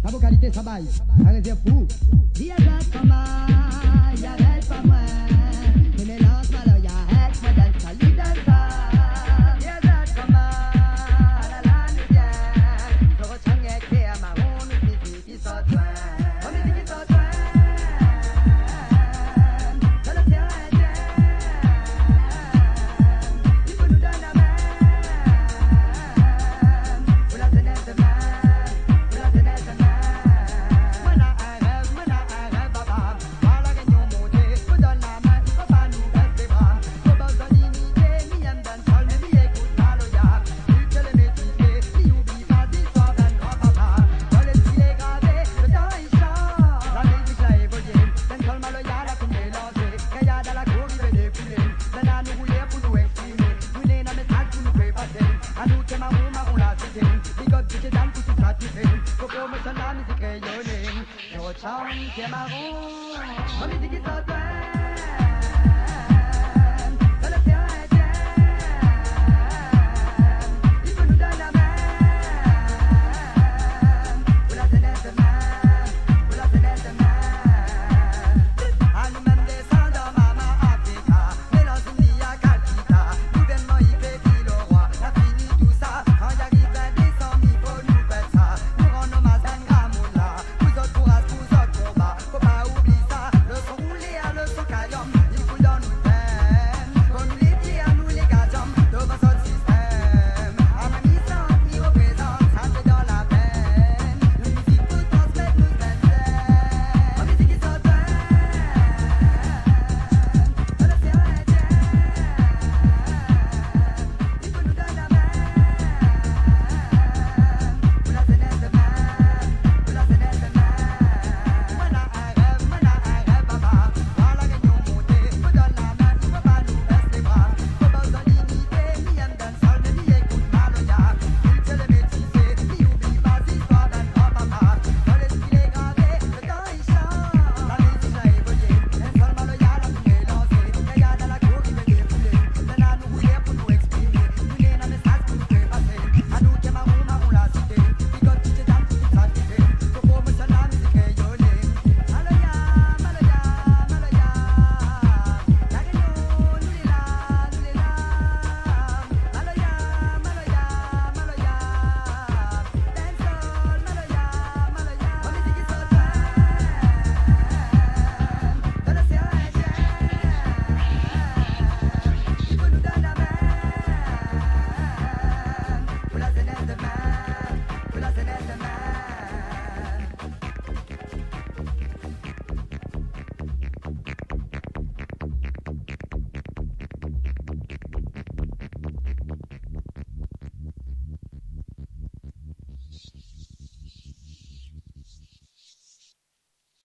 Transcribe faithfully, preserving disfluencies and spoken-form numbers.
sa vocalité, sa baille, arrêtez fou. Dis à ça comment, y'a reste pas moi. Mais mélange malheur, y'a reste moi dans sa lit dans ça. Dis à ça comment, la la nous vient. Je retiens que à ma ronde, musique qui sort loin. Oh, musique qui sort loin. Je le tiens à Dieu. Il faut nous donner la main. Pour la jeunesse de main. Pour la jeunesse de main. Mana un rêve, mana un rêve, papa. Voilà gagnons monter. Faut donner la main, il faut pas nous baisser les bras. Faut pas besoin d'imiter, ni aime d'un sol, mais ni écoute pas le ya. Plus que les maîtriser, ni oublie pas d'histoire d'un grand papa. Dans l'esprit est gravé, le temps il change. La musique l'a évolué, d'un sol mal ya l'a tout mélangé. Quand y'a dans la cour, il veut défiler. Maintenant nous rouler pour nous exprimer. Nous n'est dans message pour nous faire passer. À nous c'est marron, marron la cité. Big up, c'est dans tout ça tu fais. Faut qu'on me sonne la musique rayonnée. Je rechante, c'est marron. Ma musique qui saute.